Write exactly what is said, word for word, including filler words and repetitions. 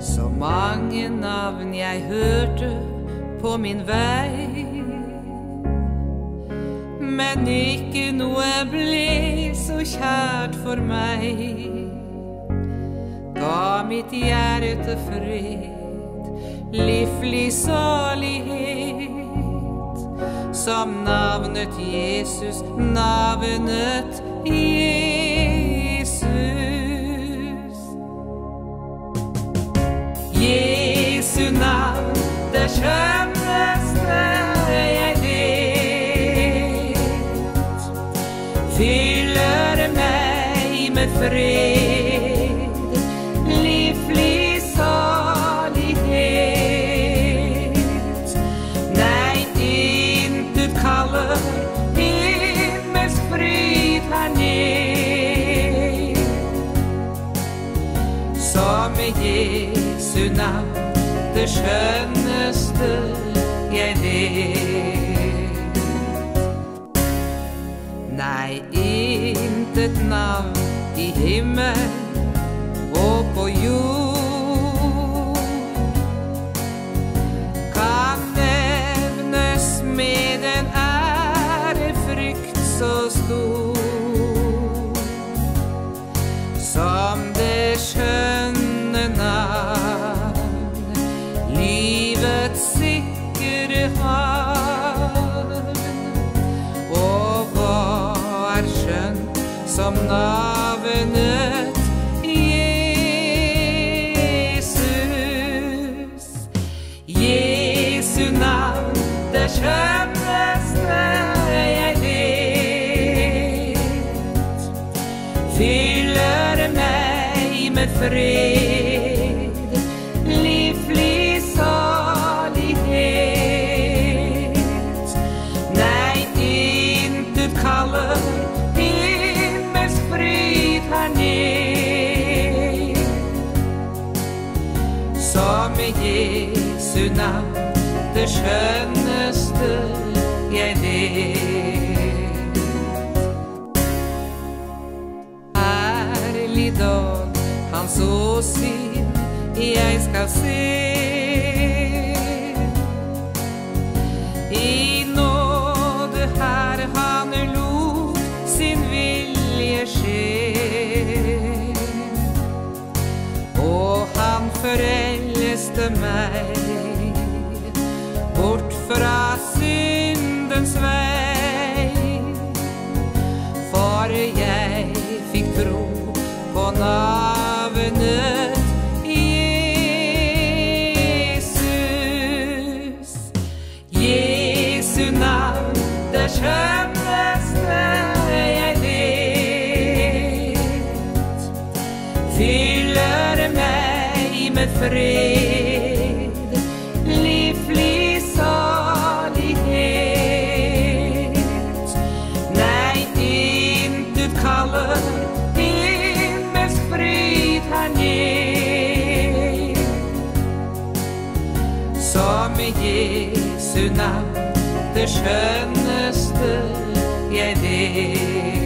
Så mange navn jeg hørte på min vei, men ikke noe ble så kjært for meg. Ga mitt hjerte fred, livlig salighet, som navnet Jesus, navnet Jesus. Jesu navn, det skjønneste jeg vet, fyller meg med fred, livlig salighet. Nei, intet kaller himmels fryd her ned, som Jesu navn, det skjønneste jeg vet. Nei, intet navn i himmel og på jord kan nevnes med en ærefrykt så stor som det skjønne navn, livets sikre havn. Og hva er skjønt som navnet Jesus? Jesu navn, det skjønneste jeg vet, fyller meg med fred, livlig salighet. Nei, intet kaller himmels fryd her ned, som Jesu navn, det skjønneste jeg vet. Herlig dag, hans åsyn jeg skal se, i nåde her han lot sin vilje skje, og han forelste meg bort fra syndens vei, for jeg fikk tro på navnet Jesus. Jesu navn, det skjønneste jeg vet, fyller meg med fred, livlig salighet. Nei, intet kaller himmels fryd her ned, som Jesu navn, det skjønneste jeg vet.